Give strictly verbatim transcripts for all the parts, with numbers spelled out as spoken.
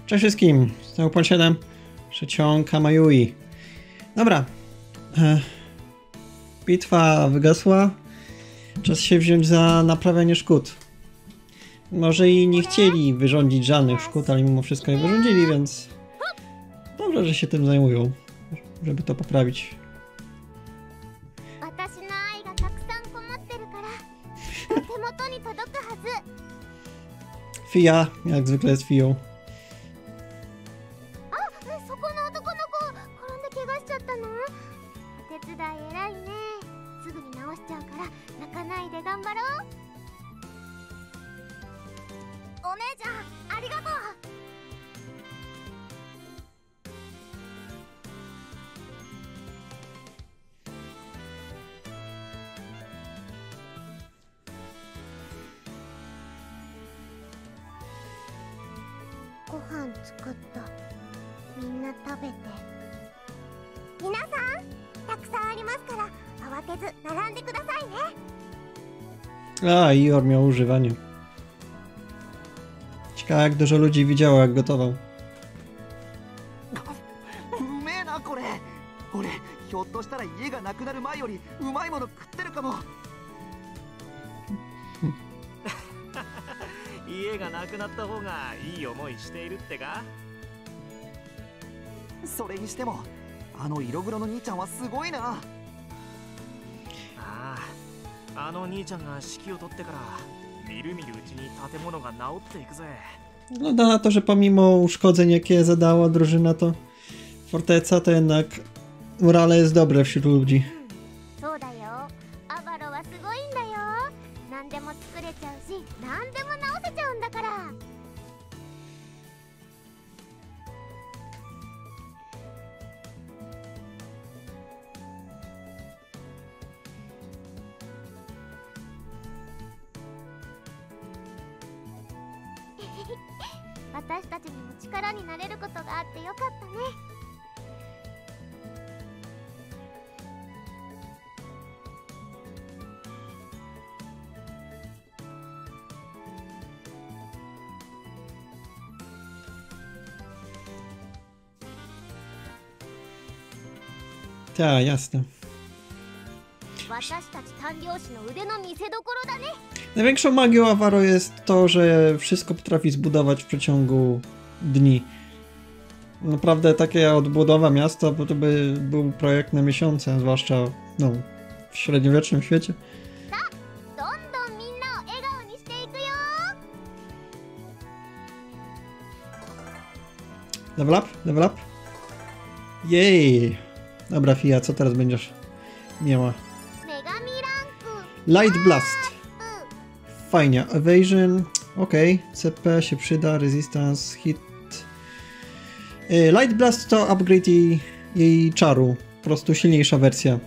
Cześć wszystkim, znowu Pol siedem, przeciąg Hamayui. Dobra, e, bitwa wygasła, czas się wziąć za naprawianie szkód. Może i nie chcieli wyrządzić żadnych szkód, ale mimo wszystko je wyrządzili, więc dobrze, że się tym zajmują, żeby to poprawić. Fia, jak zwykle jest Fią. A, Ior miał używanie. Ciekawe, jak dużo ludzi widziało, jak gotował. Wygląda na to, że pomimo uszkodzeń, jakie zadała drużyna, to forteca, to jednak morale jest dobre wśród ludzi. Tak, jasne. Największą magią Avaro jest to, że wszystko potrafi zbudować w przeciągu dni. Naprawdę takie odbudowa miasta, bo to by był projekt na miesiące, zwłaszcza no, w średniowiecznym świecie. Level up, level up. Jej! Dobra, Fia, co teraz będziesz miała? Light Blast. Fajnie. Evasion. Okej. Okay. C P się przyda. Resistance. Hit. Light Blast to upgrade jej, jej czaru. Po prostu silniejsza wersja.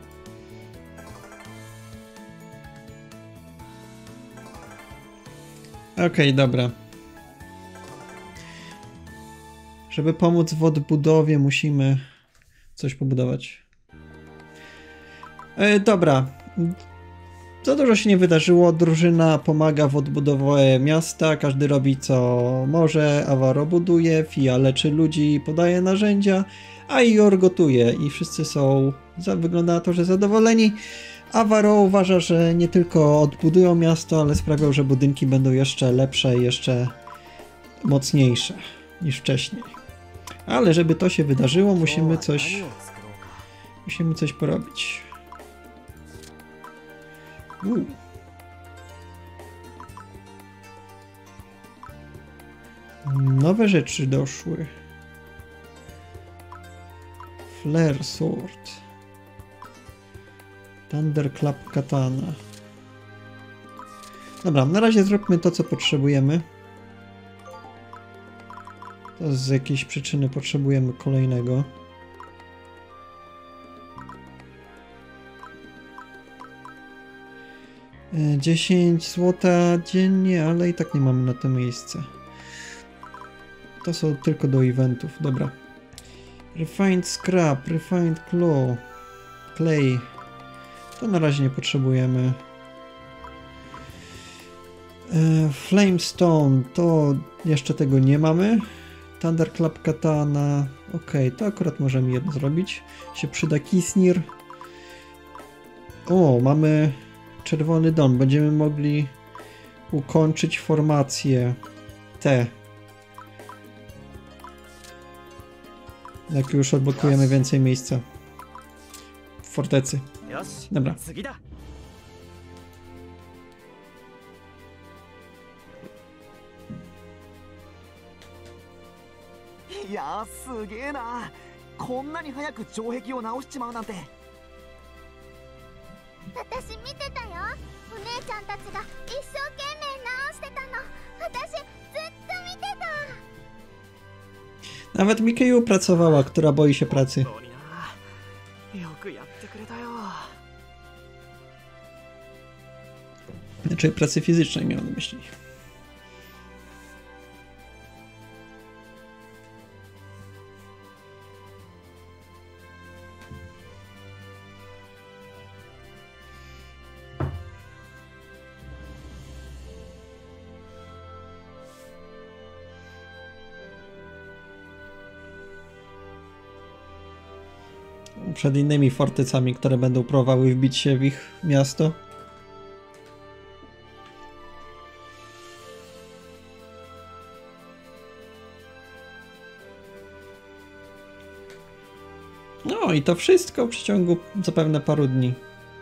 Okej, okay, dobra. Żeby pomóc w odbudowie, musimy coś pobudować. E, dobra. Za dużo się nie wydarzyło. Drużyna pomaga w odbudowie miasta. Każdy robi co może. Avaro buduje. Fia leczy ludzi, podaje narzędzia. A Ior gotuje. I wszyscy są, wygląda na to, że zadowoleni. Avaro uważa, że nie tylko odbudują miasto, ale sprawią, że budynki będą jeszcze lepsze i jeszcze mocniejsze niż wcześniej. Ale żeby to się wydarzyło, musimy coś... Musimy coś porobić. Uu. Nowe rzeczy doszły. Flare Sword. Thunderclap Katana. Dobra, na razie zróbmy to, co potrzebujemy. To z jakiejś przyczyny potrzebujemy kolejnego. dziesięć złota dziennie, ale i tak nie mamy na to miejsce. To są tylko do eventów, dobra. Refined Scrap, Refined Claw, Clay. To na razie nie potrzebujemy. Flamestone, to jeszcze tego nie mamy. Thunderclap Katana. Okej, okay, to akurat możemy jedno zrobić. Się przyda Kisnir. O, mamy Czerwony Dom. Będziemy mogli ukończyć formację T. Jak już odblokujemy więcej miejsca w fortecy. Dobra. Ja, すげえな。こんなに早く城壁を直しちまうなんて。 私見てたよ。お姉ちゃんたちが一生懸命直してたの。私ずっと見てた。 Nawet Mikeju pracowała, która boi się pracy. Znaczy pracy fizycznej miałem na myśli. Przed innymi fortecami, które będą próbowały wbić się w ich miasto. No i to wszystko w przeciągu zapewne paru dni.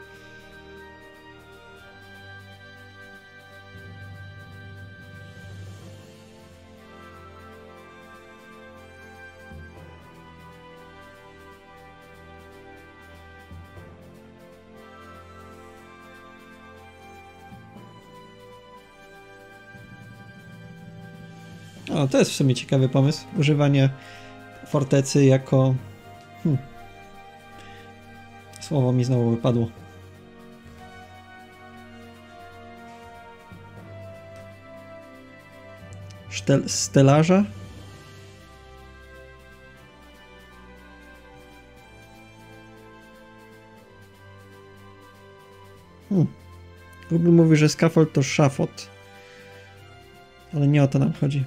O, to jest w sumie ciekawy pomysł. Używanie fortecy jako... Hmm. Słowo mi znowu wypadło. Sztel... Stelaża? Hmm. Google mówi, że scaffold to szafot. Ale nie o to nam chodzi.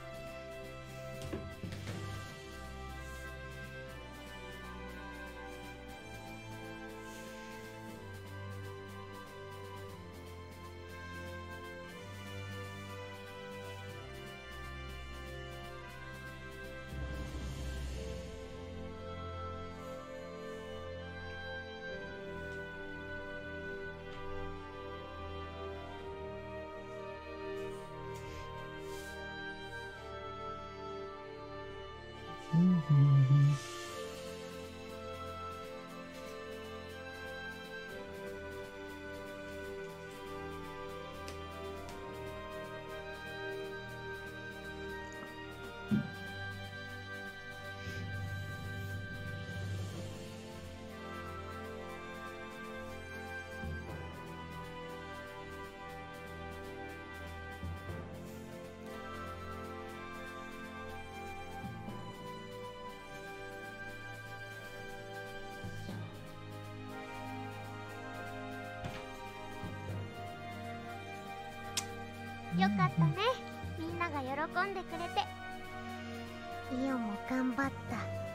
よかったね。みんなが喜んでくれて。イオンも頑張った。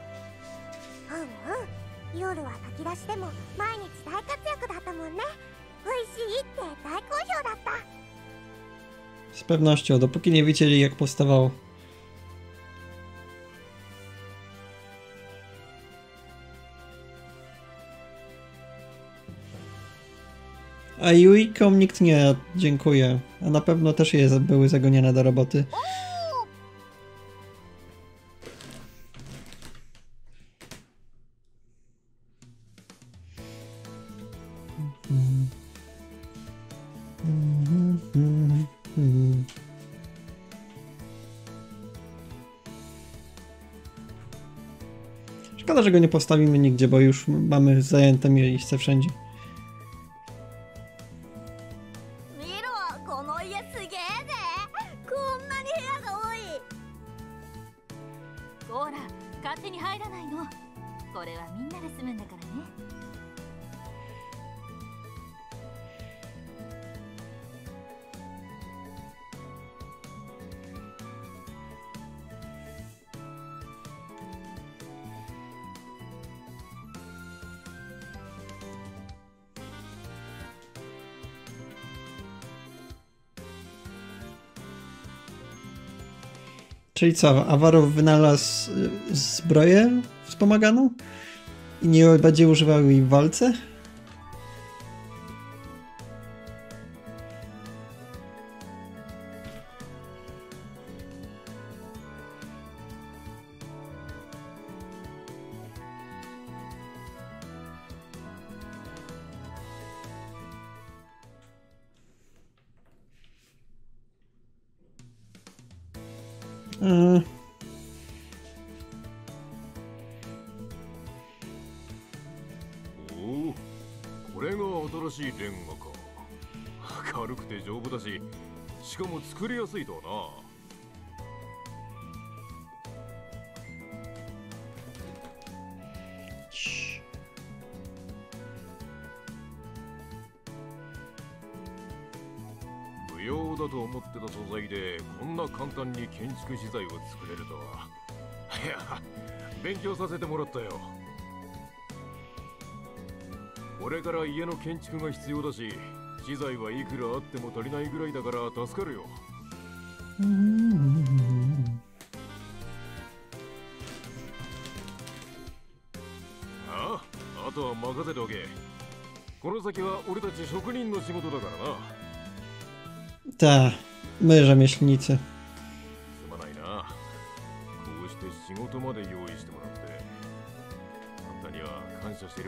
うんうん。夜は炊き出しでも毎日大活躍だったもんね。美味しいって大好評だった。 Z pewnością, dopóki nie widzieli, jak powstawało. A Yuikom nikt nie dziękuje. A na pewno też je były zagonione do roboty. Szkoda, że go nie postawimy nigdzie, bo już mamy zajęte miejsce wszędzie. Czyli co, Avaro wynalazł y, zbroję wspomaganą? I nie będzie używał jej w walce? Yy. おお、これが新しいレンガか。軽くて丈夫だし、しかも作りやすいとはな。不要だと思ってた素材でこんな簡単に建築資材を作れるとは。いや、勉強させてもらったよ。これから家の建築が必要だし、資材はいくらあっても足りないぐらいだから助かるよ。ああ、あとは任せておけ。この先は俺たち職人の仕事だからな。 Ta, my rzemieślnicy. すまないな。こうして仕事まで用意してもらって、あんたには感謝してる。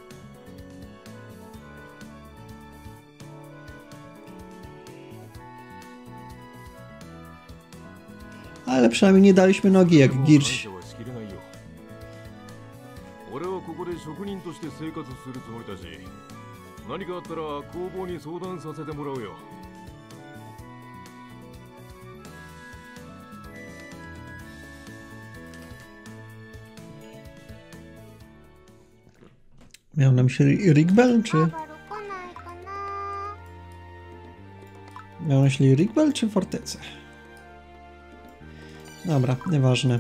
Ale przynajmniej nie daliśmy nogi jak Girś. 俺はここで職人として生活するつもりだし、何かあったら工房に相談させてもらうよ。 Miał na myśli Rigbel, czy... アーバロ来ないかな。 Miał na myśli Rigbel, czy Fortecę? Dobra, nieważne.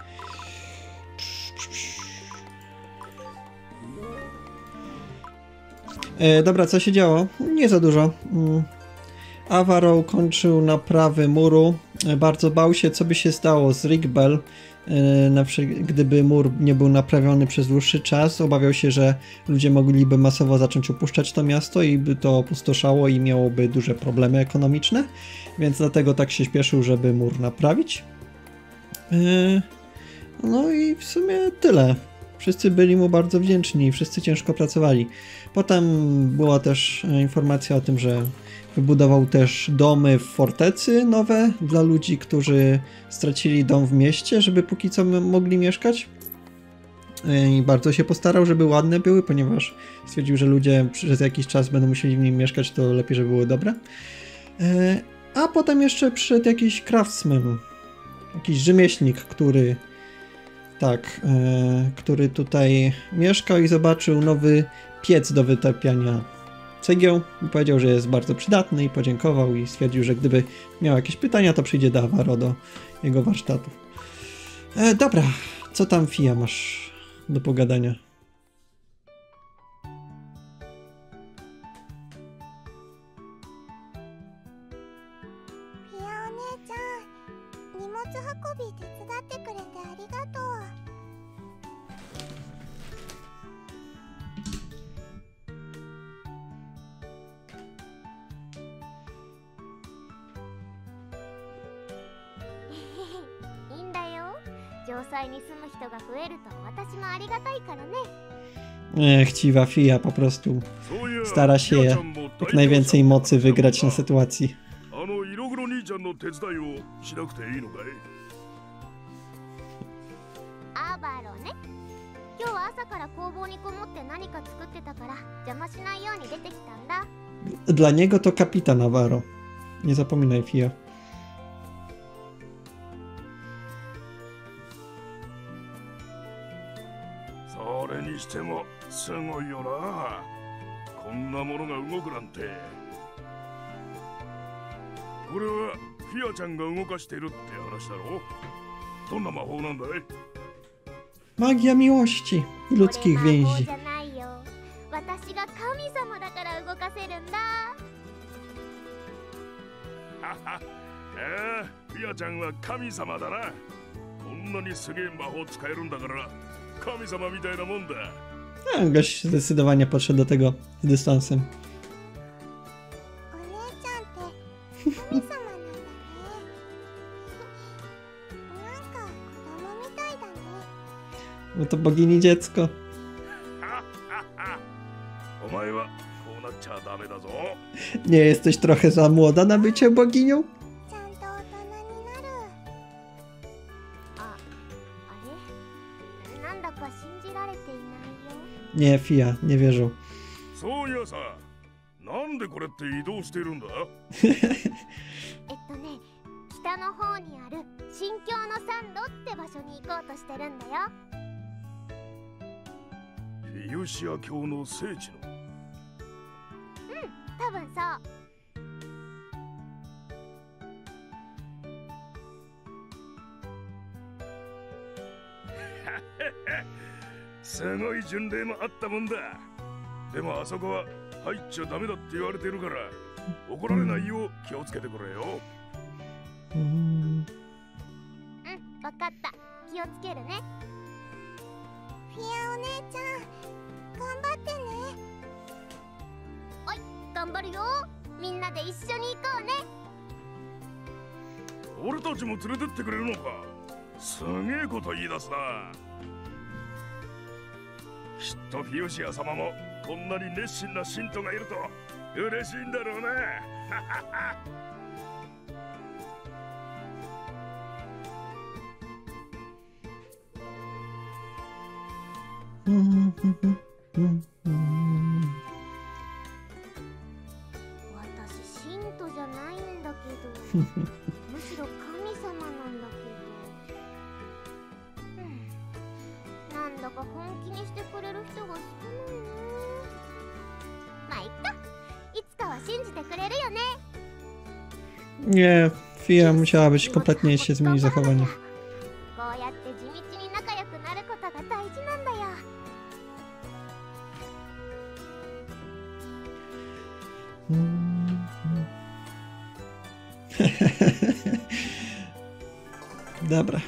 E, dobra, co się działo? Nie za dużo. Mm. Avaro kończył naprawy muru. E, bardzo bał się, co by się stało z Rigbel, e, na przykład, gdyby mur nie był naprawiony przez dłuższy czas. Obawiał się, że ludzie mogliby masowo zacząć opuszczać to miasto i by to opustoszało i miałoby duże problemy ekonomiczne. Więc dlatego tak się śpieszył, żeby mur naprawić. E, no i w sumie tyle. Wszyscy byli mu bardzo wdzięczni, wszyscy ciężko pracowali. Potem była też informacja o tym, że wybudował też domy w fortecy nowe dla ludzi, którzy stracili dom w mieście, żeby póki co mogli mieszkać. I bardzo się postarał, żeby ładne były, ponieważ stwierdził, że ludzie przez jakiś czas będą musieli w nim mieszkać, to lepiej, żeby były dobre. A potem jeszcze przyszedł jakiś craftsman, jakiś rzemieślnik, który tak, e, który tutaj mieszkał i zobaczył nowy piec do wytapiania cegieł i powiedział, że jest bardzo przydatny i podziękował i stwierdził, że gdyby miał jakieś pytania, to przyjdzie do Avaro, do jego warsztatu. E, dobra, co tam Fia masz do pogadania? フィアお姉ちゃん、荷物運び手伝ってくれてありがとう。いいんだよ。城塞に住む人が増えると私もありがたいからね。 E, chciwa Fia po prostu stara się jak najwięcej mocy wygrać na sytuacji. あの色黒兄ちゃんの手伝いをしなくていいのかい？ アーバロね。今日は朝から工房にこもって何か作ってたから邪魔しないように出てきたんだ。 Dla niego to kapitan Avaro. Nie zapominaj, Fia. それにしてもすごいよな。こんなものが動くなんて。これはフィアちゃんが動かしてるって話だろ。どんな魔法なんだい？ Magia miłości i ludzkich これ魔法 więzi. じゃないよ。私が神様だから動かせるんだ。 ええ、フィアちゃんは神様だな。こんなにすげえ魔法使えるんだから神様みたいなもんだ。 A, gość zdecydowanie podszedł do tego z dystansem. お姉ちゃんって神様なんだね。なんか子供みたいだね。 Bo to bogini dziecko. お前はこうなっちゃダメだぞ。 Nie jesteś trochę za młoda na bycie boginią? ちゃんと大人になる。あ、あれ？なんだか信じられていないよ。 Nie, Fia, nie wierzył. そういやさ、なんでこれって移動してるんだ？ えっとね、北の方にある新境の山路って場所に行こうとしてるんだよ。 フィオシア教の聖地の。 多分そう。 すごい巡礼もあったもんだ。でもあそこは入っちゃダメだって言われてるから怒られないよう気をつけてくれよ。 うん、 うん、わかった。気をつけるね。フィアお姉ちゃん、頑張ってね。おい、頑張るよ。みんなで一緒に行こうね。 俺たちも連れてってくれるのか。すげえこと言い出すな。きっとフィオシア様もこんなに熱心な信徒がいると嬉しいんだろうな。 うんうんうん、 私信徒じゃないんだけどむしろ神様なんだけど、うん、なんだか本気にしてくれる人が少ないな。まあいっか、いつかは信じてくれるよね。 Nie, Fia musiałabyś kompletnie się zmienić zachowanie. こうやって地道に仲良くなることが大事なんだよ。 Dobra.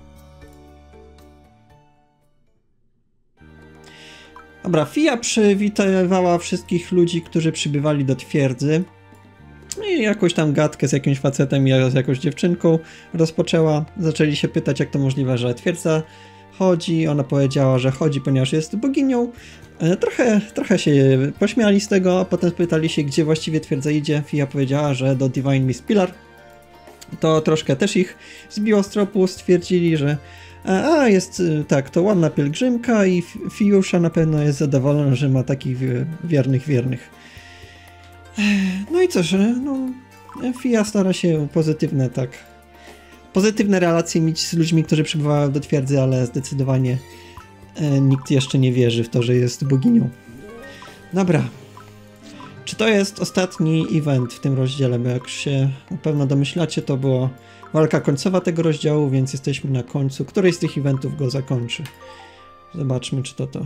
Dobra, Fia przywitywała wszystkich ludzi, którzy przybywali do twierdzy. I jakąś tam gadkę z jakimś facetem i z jakąś dziewczynką rozpoczęła. Zaczęli się pytać, jak to możliwe, że twierdza chodzi. Ona powiedziała, że chodzi, ponieważ jest boginią. Trochę, trochę się pośmiali z tego, a potem spytali się, gdzie właściwie twierdza idzie. Fia powiedziała, że do Divine Mist Pillar. To troszkę też ich zbiło z tropu, stwierdzili, że a, jest tak, to ładna pielgrzymka i Fiusza na pewno jest zadowolona, że ma takich wiernych, wiernych. No i cóż, no, Fia stara się pozytywne, tak, pozytywne relacje mieć z ludźmi, którzy przybywają do twierdzy, ale zdecydowanie e, nikt jeszcze nie wierzy w to, że jest boginią. Dobra. Czy to jest ostatni event w tym rozdziale? Bo jak się na pewno domyślacie, to była walka końcowa tego rozdziału, więc jesteśmy na końcu. Któryś z tych eventów go zakończy? Zobaczmy, czy to to.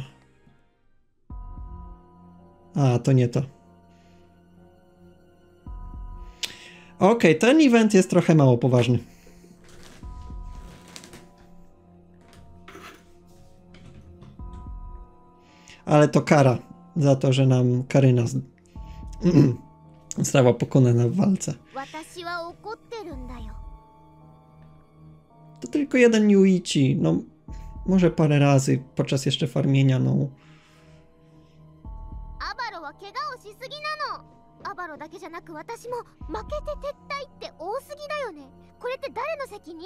A, to nie to. Okej, okay, ten event jest trochę mało poważny. Ale to kara za to, że nam Karyna została pokonana w walce. To tylko jeden Yuichi, no może parę razy podczas jeszcze farmienia, no. アバロだけじゃなく私も負けて撤退って多すぎだよね。これって誰の責任？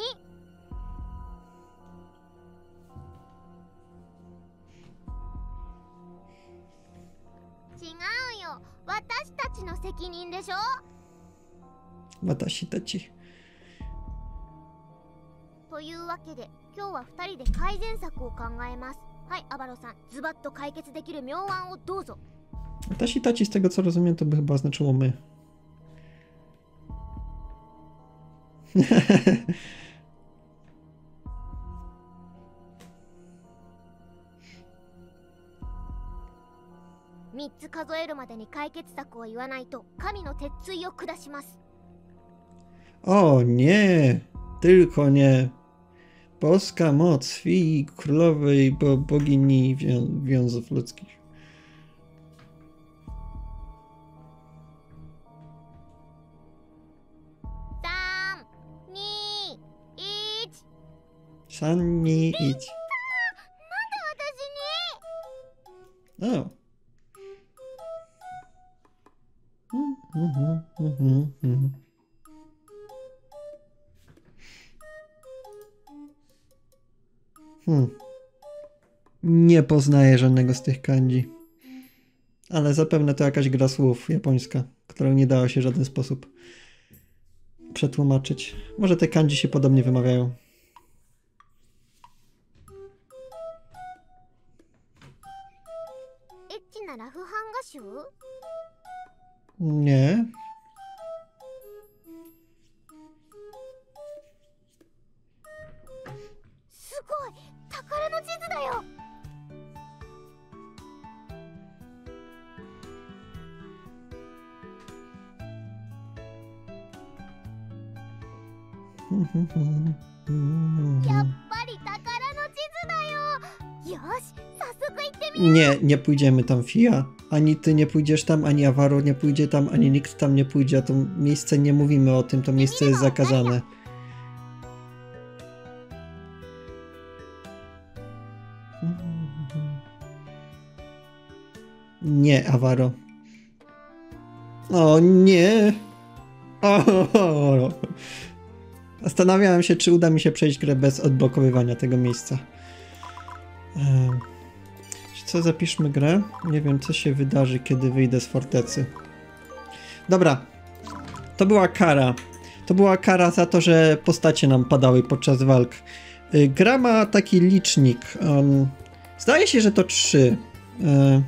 違うよ。私たちの責任でしょ？ 私たち。 というわけで今日はふたりで改善策を考えます。はい、アバロさん、ズバッと解決できる妙案をどうぞ。 Tasi taci, z tego co rozumiem, to by chyba znaczyło my. Trzy 数えるまでに解決策を言わないと神の鉄槌を下します。 O nie, tylko nie. Boska moc Fii, królowej, bo bogini wią wiązów ludzkich. Sanni, idź. O. Mhm, mhm, mhm. Hmm. Nie poznaję żadnego z tych kanji. Ale zapewne to jakaś gra słów japońska, którą nie dało się w żaden sposób przetłumaczyć. Może te kanji się podobnie wymawiają. Nie. Nie, nie pójdziemy tam, Fia. Ani ty nie pójdziesz tam, ani Avaro nie pójdzie tam, ani nikt tam nie pójdzie. A to miejsce, nie mówimy o tym, to miejsce jest zakazane. Nie, Avaro. O nie! O! Zastanawiałem się, czy uda mi się przejść grę bez odblokowywania tego miejsca. Um. Co, zapiszmy grę? Nie wiem, co się wydarzy, kiedy wyjdę z fortecy. Dobra. To była kara. To była kara za to, że postacie nam padały podczas walk. Gra ma taki licznik. Um, zdaje się, że to trzy. Um,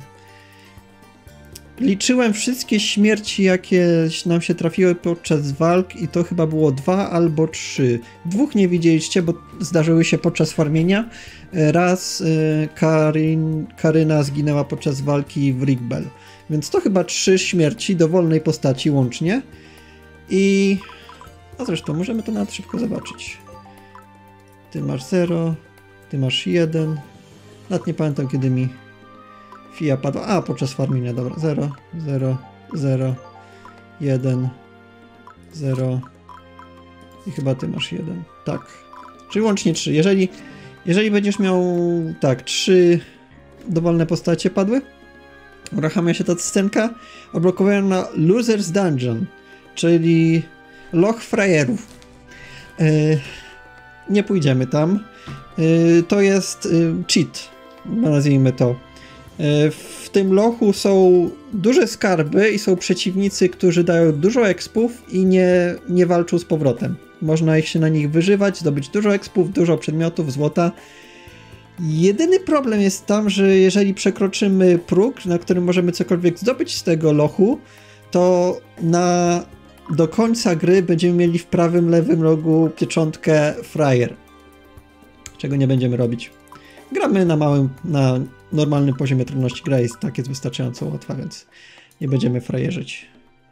liczyłem wszystkie śmierci, jakie nam się trafiły podczas walk i to chyba było dwa albo trzy. Dwóch nie widzieliście, bo zdarzyły się podczas farmienia. Raz y, Karin, Karyna zginęła podczas walki w Rigbel. Więc to chyba trzy śmierci dowolnej postaci łącznie. I... A zresztą możemy to nawet szybko zobaczyć. Ty masz zero, ty masz jeden. Nawet nie pamiętam, kiedy mi Fia padła. A, podczas farmienia, dobra. zero, zero, zero, jeden, zero i chyba ty masz jeden. Tak. Czyli łącznie trzy. Jeżeli, jeżeli będziesz miał, tak, trzy dowolne postacie padły, uruchamia się ta scenka, odblokowałem na Loser's Dungeon, czyli loch frajerów. Yy, nie pójdziemy tam. Yy, to jest yy, cheat, nazwijmy to. W tym lochu są duże skarby i są przeciwnicy, którzy dają dużo expów i nie, nie walczą z powrotem. Można ich się na nich wyżywać, zdobyć dużo expów, dużo przedmiotów, złota. Jedyny problem jest tam, że jeżeli przekroczymy próg, na którym możemy cokolwiek zdobyć z tego lochu, to na, do końca gry będziemy mieli w prawym, lewym rogu pieczątkę frajer. Czego nie będziemy robić. Gramy na małym, na normalnym poziomie trudności. Gra jest tak, jest wystarczająco łatwa, więc nie będziemy frajerzyć.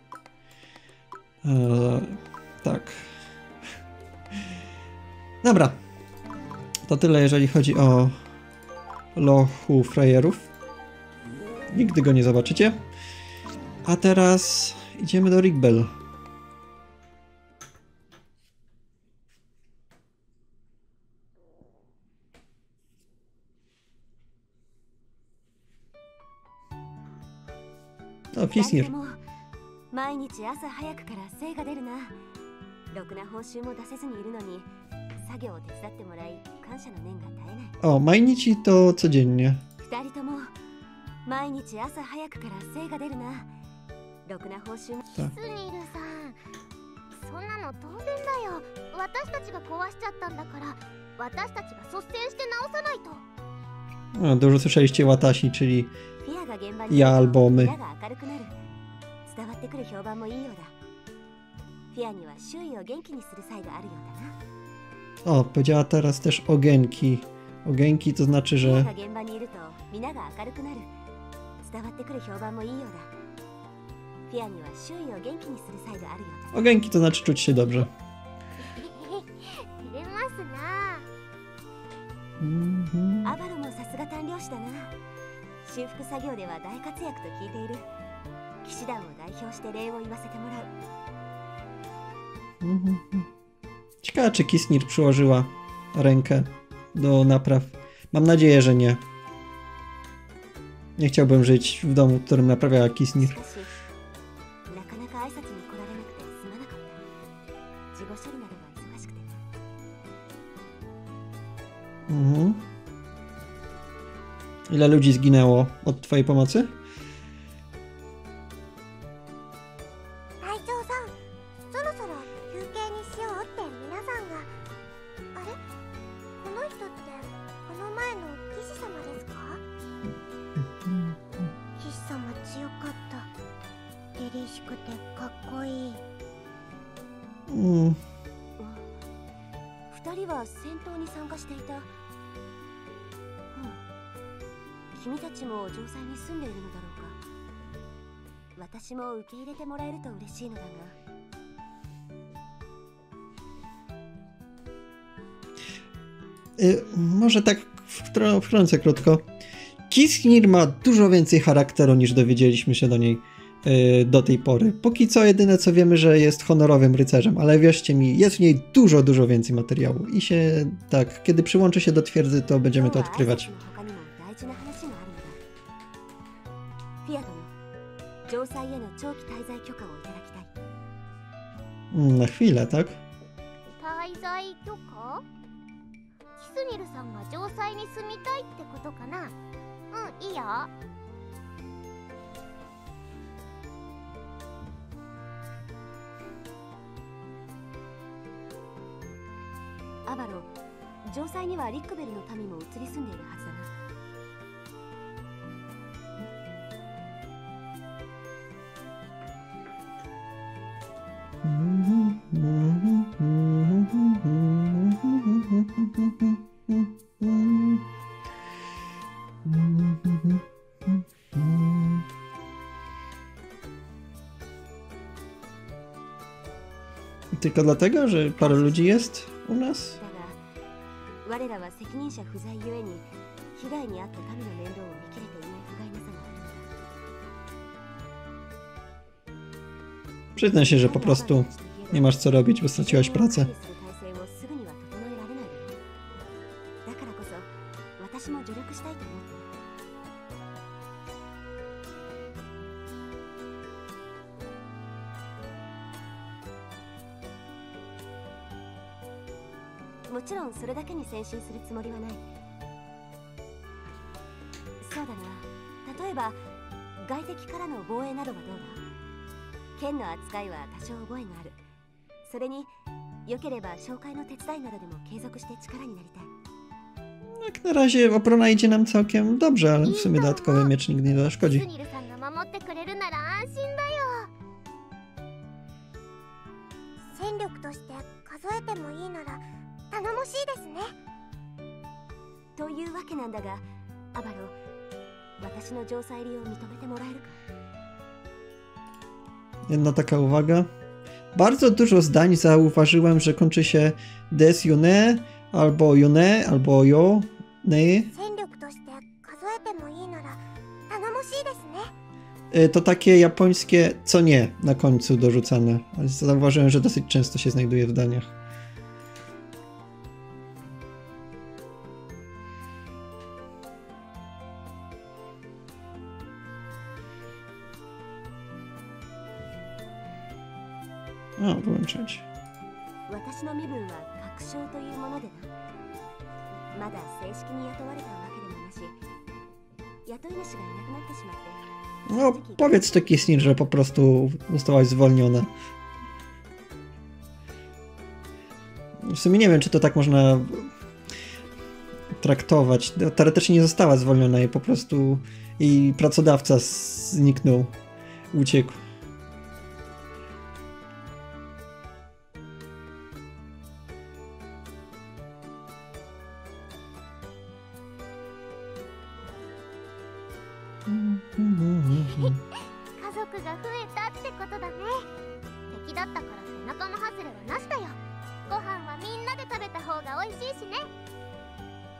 Eee, tak. Dobra. To tyle, jeżeli chodzi o lochu frajerów. Nigdy go nie zobaczycie. A teraz idziemy do Rigbel. O, Fisnir. 毎日朝早くから精が出るな。ろくな報酬も出せずにいるのに作業を手伝ってもらい感謝の念が絶えない。 O, Majnici to codziennie. 二人とも毎日朝早くから精が出るな。ろくな報酬も。 Tak. スニルさん、そんなの当然だよ。私たちが壊しちゃったんだから、私たちが率先して直さないと。 O, dużo słyszeliście Watashi, czyli フィアが現場にい ja ると albo my. 皆が明るくなる。伝わってくる評判もいいようだ。フィアには周囲を元気にする際があるようだな。 O, powiedziała teraz też ogenki. Ogenki to znaczy, フィア że が現場にいると皆が明るくなる。伝わってくる評判もいいようだ。フィアには周囲を元気にする際があるようだ。 ogenki to znaczy czuć się dobrze. アバロもさすが鍛錬師だな。修復作業では大活躍と聞いている。騎士団を代表して礼を言わせてもらう。 Ciekawe, czy Kisnir przyłożyła rękę do napraw. Mam nadzieję, że nie. Nie chciałbym żyć w domu, w którym naprawiała Kisnir. Mhm. Ile ludzi zginęło od twojej pomocy? 隊長さん、そろそろ休憩にしようって皆さんが。あれ、この人ってこの前の騎士様ですか？騎士様強かった。凛々しくてかっこいい。 うん。 二人は戦闘に参加していた。君たちも城塞に住んでいるのだろうか。私も受け入れてもらえると嬉しいのだが。 Y, może tak wtr- wtrącę krótko. Kisnir ma dużo więcej charakteru niż dowiedzieliśmy się do niej y, do tej pory. Póki co jedyne co wiemy, że jest honorowym rycerzem, ale wierzcie mi, jest w niej dużo, dużo więcej materiału i się tak, kiedy przyłączy się do twierdzy, to będziemy to odkrywać. 城塞への長期滞在許可をいただきたい。 Na chwilę, tak? 滞在許可？キスニルさんが城塞に住みたいってことかな？うん、いいよ。 アバロ、城塞にはリックベルの民も移り住んでいるはずだな。 Tylko dlatego, że parę ludzi jest u nas? 我らは責任者不在ゆえに被害に遭った民の面倒を見切れていない不甲斐なさがあるのだ。 Przyznaj się, że po prostu nie masz co robić, bo straciłaś pracę. だからこそ私も助力したいと思ってる。もちろんそれだけに先進するつもりはない。そうだな。例えば外敵からの防衛などはどうだ？剣の扱いは多少覚えがある。それに良ければ紹介の手伝いなどでも継続して力になりたい。 Jak na razie obrona idzie nam całkiem dobrze, ale w sumie dodatkowy miecz nigdy nie zaszkodzi. キスニルさんが守ってくれるなら安心だよ。戦力として数えてもいいなら頼もしいですね。 というわけなんだが、アバロ、私の城塞入りを認めてもらえるか？ Jedna taka uwaga. Bardzo dużo zdań zauważyłem, że kończy się des yone, albo yone, albo yo, ne. To takie japońskie co nie na końcu dorzucane. Ale zauważyłem, że dosyć często się znajduje w zdaniach. O, wyłączyć. 私の身分は確証というものでな。まだ正式に雇われたわけでもなし、雇い主がいなくなってしまって。 No, powiedz to Kisnir, że po prostu zostałaś zwolniona. W sumie nie wiem, czy to tak można traktować. Teoretycznie nie została zwolniona i po prostu jej pracodawca zniknął, uciekł.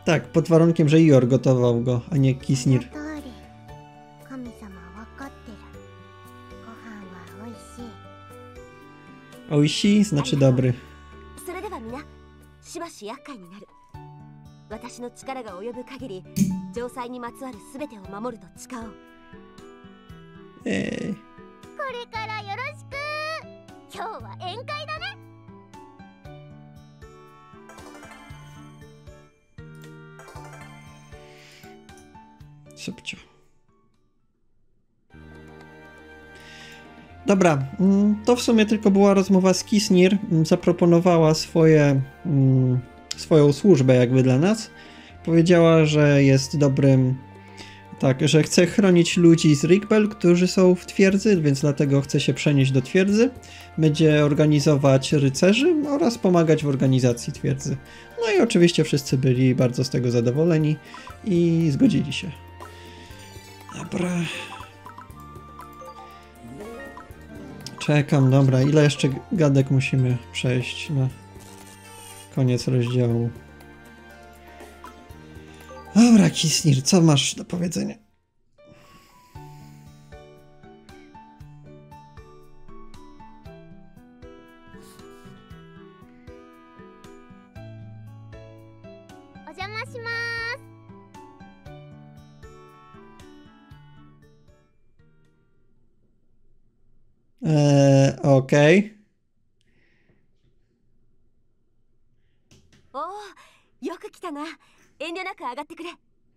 Tak, pod warunkiem, że Ior gotował go, a nie その Kisnir. 通り神様わかってる。ご飯は美味しい。 Oishi znaczy dobry. それでは皆しばし厄介になる。私の力が及ぶ限り城塞にまつわる全てを守ると誓おう。 Eee. これからよろしく。今日は宴会だね。 Szybcio. Dobra, mm, to w sumie tylko była rozmowa z Kisnir. Mm, Zaproponowała swoje, mm, swoją służbę jakby dla nas. Powiedziała, że jest dobrym, tak, że chce chronić ludzi z Rigbel, którzy są w twierdzy, więc dlatego chce się przenieść do twierdzy. Będzie organizować rycerzy oraz pomagać w organizacji twierdzy. No i oczywiście wszyscy byli bardzo z tego zadowoleni i zgodzili się. Dobra. Czekam, dobra. Ile jeszcze gadek musimy przejść na koniec rozdziału? Dobra, Kisnir, co masz do powiedzenia? Eee, okej. おお、よく来たな。遠慮なく上がってくれ。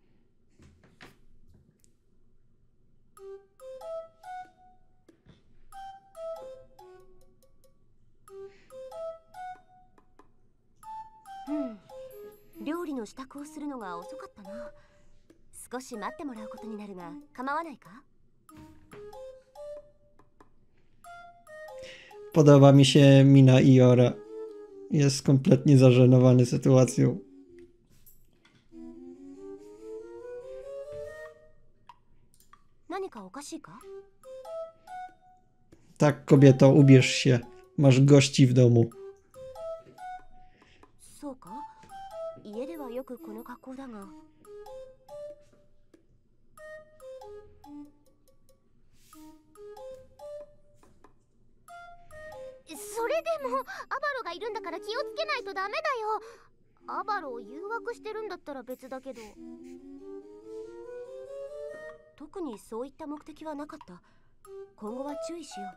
うん、料理の支度をするのが遅かったな。少し待ってもらうことになるが構わないか？ Podoba mi się mina Iora. Jest kompletnie zażenowany sytuacją. Tak, kobieto, ubierz się. Masz gości w domu. そうか？家ではよくこの格好だが。 それでもアバロがいるんだから気をつけないとダメだよ。アバロを誘惑してるんだったら別だけど。特にそういった目的はなかった。今後は注意しよう。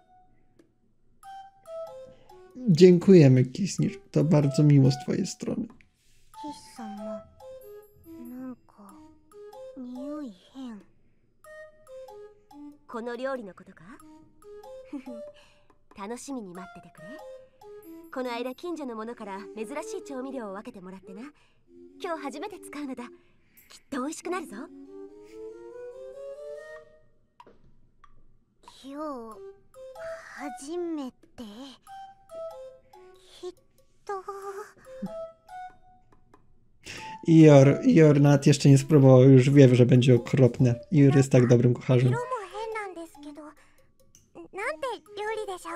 Dziękujemy, Kisnir. To bardzo miło z twojej strony. キス様、なんか匂い変。 この料理のことか？楽しみに待っててくれ。この間近所の者から珍しい調味料を分けてもらってな。今日初めて使うのだ。きっと美味しくなるぞ。 今日初めてきっと Ior, Ior nawet jeszcze nie spróbował, już wie, że będzie okropne. Ior jest tak dobrym kucharzem. 色も変なんですけど、なんて料理でしょ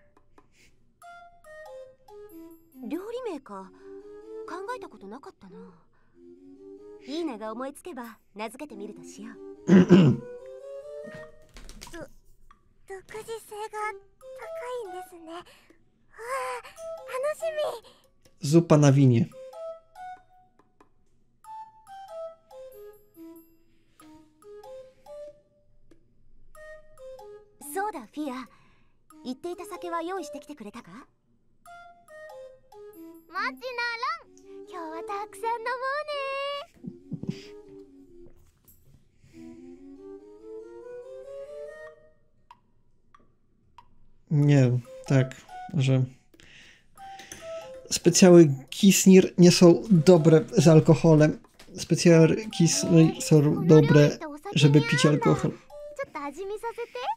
う。 料理名か考えたことなかったな。いい名が思いつけば名付けてみるとしよう。 独自性が高いんですね。わあ、楽しみ。 Zupa na winie. そうだ、フィア。言っていた酒は用意してきてくれたか？ もちろん。今日はたくさん飲もうね。 Nie, tak, że specjały Kisnir nie są dobre z alkoholem. Specjały Kisnir są dobre, żeby pić alkohol. ちょっと味見させて。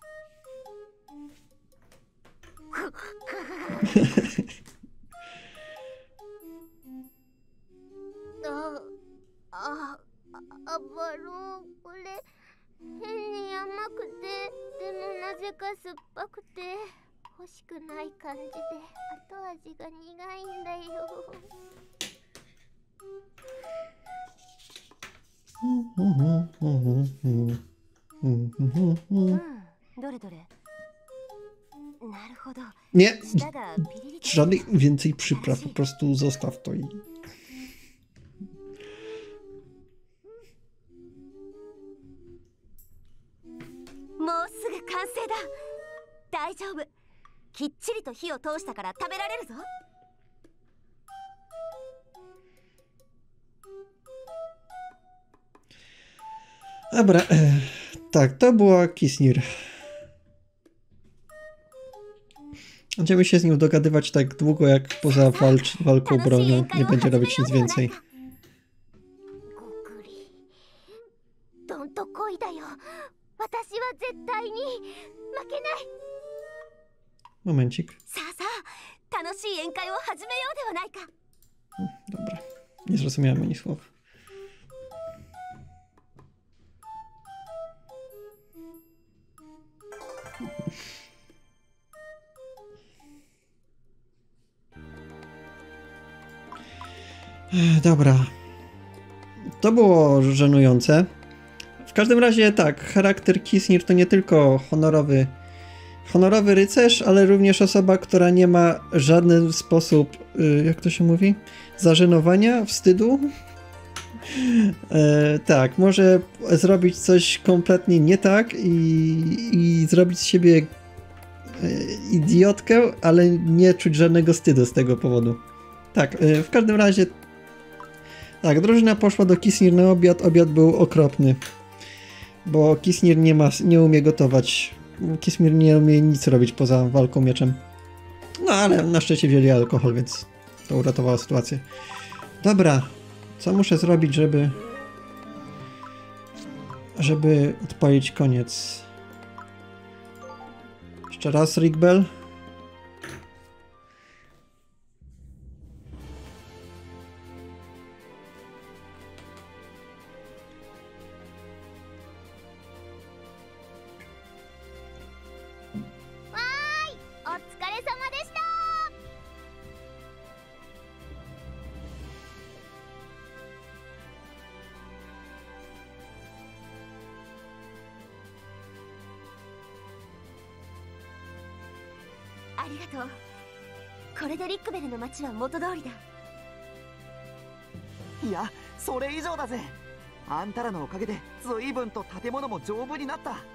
あ、あ、あばろ、これ変に甘くて、でもなぜか酸っぱくて欲しくない感じで後味が苦いんだよ。 うんどれどれなるほど Nie, 舌がピリリと żadnych więcej przypraw, po prostu zostaw to i... もうすぐ完成だ大丈夫きっちりと火を通したから食べられるぞ Dobra, e, tak, to była Kisnir. Będziemy się z nią dogadywać tak długo, jak poza walcz, walką bronią. Nie będzie robić nic więcej. ごくりどんとこいだよ私は絶対に負けない Momencik. さあさあ楽しい宴会を始めようではないか Dobra, nie zrozumiałem ani słowa. Dobra. To było żenujące. W każdym razie tak, charakter Kisnir to nie tylko honorowy honorowy rycerz, ale również osoba, która nie ma w żaden sposób, jak to się mówi, zażenowania, wstydu. E, tak, może zrobić coś kompletnie nie tak i, i zrobić z siebie e, idiotkę, ale nie czuć żadnego wstydu z tego powodu. Tak, e, w każdym razie tak, drużyna poszła do Kisnir na obiad, obiad był okropny, bo Kisnir nie ma, nie umie gotować. Kisnir nie umie nic robić poza walką mieczem. No ale na szczęście wzięli alkohol, więc to uratowało sytuację. Dobra, co muszę zrobić, żeby żeby odpalić koniec? Jeszcze raz Rigbel. ありがとうこれでリックベルの街は元通りだいやそれ以上だぜあんたらのおかげで随分と建物も丈夫になった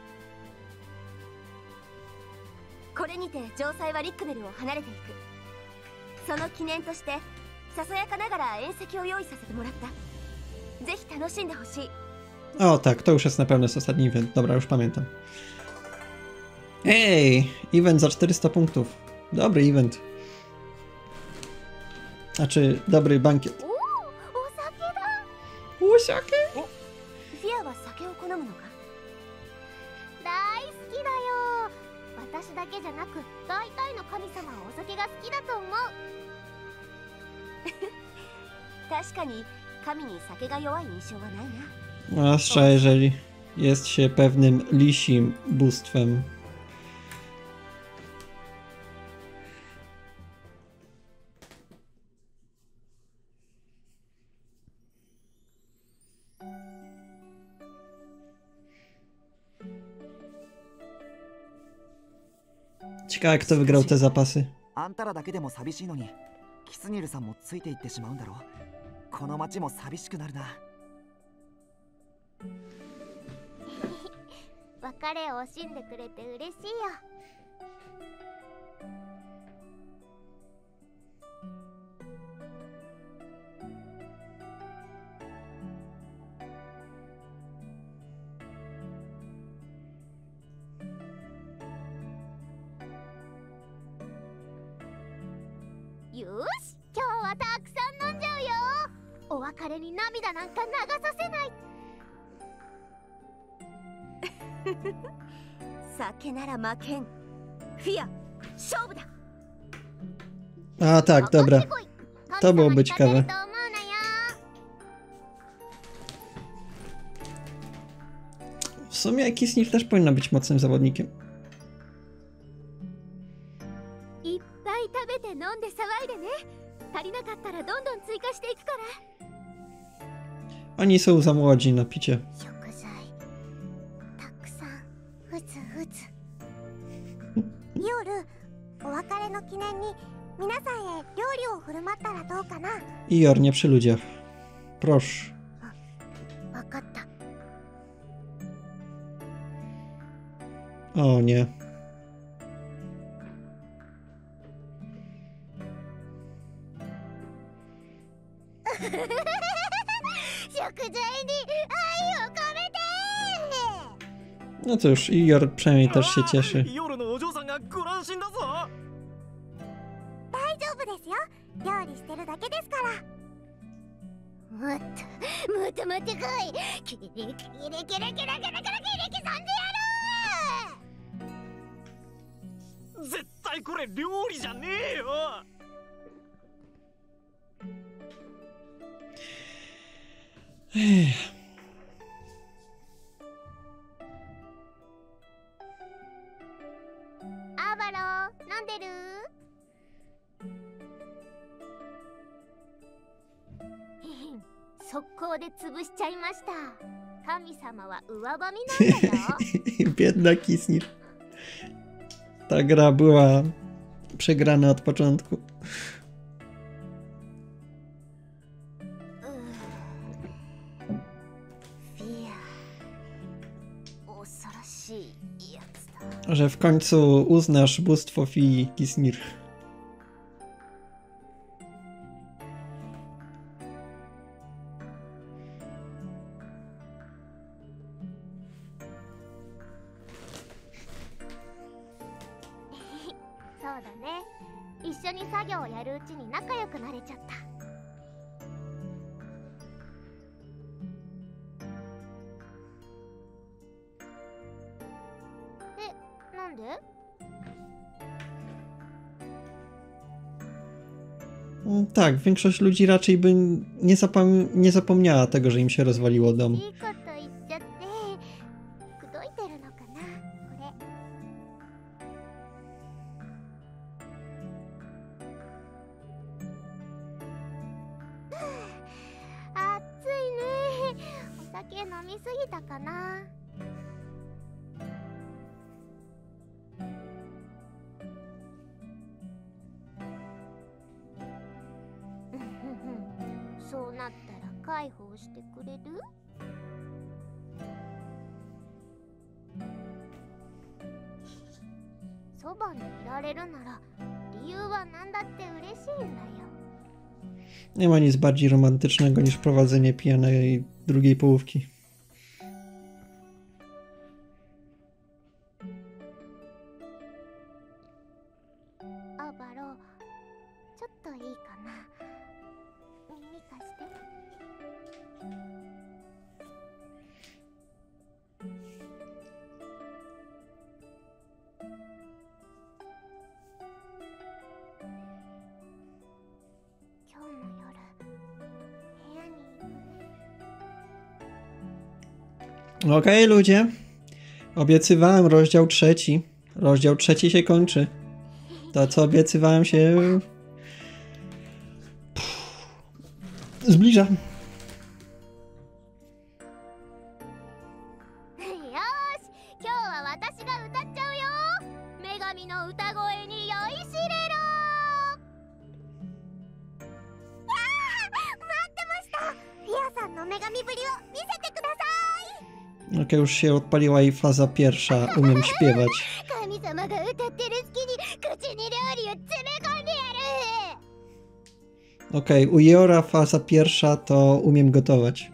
これにて城塞はリックベルを離れていくその記念としてささやかながら宴席を用意させてもらったぜひ楽しんでほしい O tak, to już jest na pewno jest ostatni event. Dobra, już pamiętam. Ej, event za czterysta punktów. Dobry event. Znaczy, dobry bankiet. おお酒だ Łusiaki? フィアは酒を好むのか大好きだよ私だけじゃなく大体の神様はお酒が好きだと思う確かに神に酒が弱い印象はないな Zwłaszcza jeżeli jest się pewnym lisim bóstwem. Ciekawe, kto wygrał te zapasy. あんたらだけでも寂しいのにキスニルさんもついていってしまうんだろうこの街も寂しくなるな別れを惜しんでくれて嬉しいよよし今日はたくさん飲んじゃうよお別れに涙なんか流させない酒なら負けんフィア勝負だ A tak, dobra. こい To byłoby ciekawe. 神様に勝てると思うなよ W sumie Kisnir też powinna być mocnym zawodnikiem. いっぱい食べて飲んで騒いでね足りなかったらどんどん追加していくから Oni są za młodzi na picie. 食材たくさんふつふつ夜お別れの記念に皆さんへ料理を振る舞ったらどうかな。 Ior, nie przy ludziach. Proszę. わかった。 O nie. 食材に愛を込めて。 No cóż, Ior przynajmniej też się cieszy. 夜のお嬢さんがご乱心だぞ。 大丈夫ですよ。料理してるだけですから。もっともっともっと来い。キリキリキリキリキリキリキリキリ刻んでやろう。 絶対これ料理じゃねえよ。 アーバロー飲んでる？速攻で潰しちゃいました。神様は上ばみなんだよ。 Biedna Kisnir. Ta gra była przegrana od początku. フィア、恐ろしいやつだ。 Że w końcu uznasz bóstwo Fii, Kisnir. そうだね。一緒に作業をやるうちに仲良くなれちゃった。え、なんで？ Tak, większość ludzi raczej by nie, zapom nie zapomniała tego, że im się rozwaliło dom. いいこと言っちゃって口説いてるのかな、これ。暑いね。お酒飲みすぎたかな。そうなったら解放してくれる？そばにいられるなら理由は何だって嬉しいんだよ。 Nie ma nic bardziej romantycznego niż prowadzenie pijanej drugiej połówki. アバロ、ちょっといいかな。耳貸して。今日の夜、部屋にいるね。 Okej, ludzie. Obiecywałem rozdział trzeci. Rozdział trzeci się kończy. To, co obiecywałem, się zbliża. よーし、今日は私が歌っちゃうよ。女神の歌声に酔いしれろ。あー、待ってました。フィアさんの女神ぶりを見せてください。 Okej, już się odpaliła jej faza pierwsza. Umiem śpiewać. 神様が歌ってる隙に口に料理を詰め込んでやる。 Okej, u Iora faza pierwsza to umiem gotować.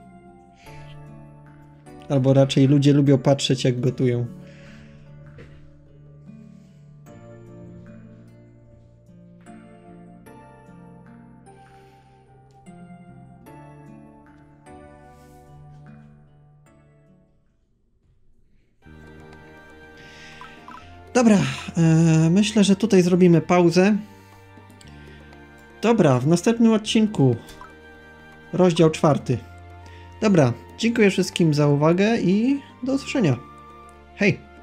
Albo raczej ludzie lubią patrzeć, jak gotują. Dobra, e, myślę, że tutaj zrobimy pauzę. Dobra, w następnym odcinku rozdział czwarty. Dobra, dziękuję wszystkim za uwagę i do usłyszenia. Hej!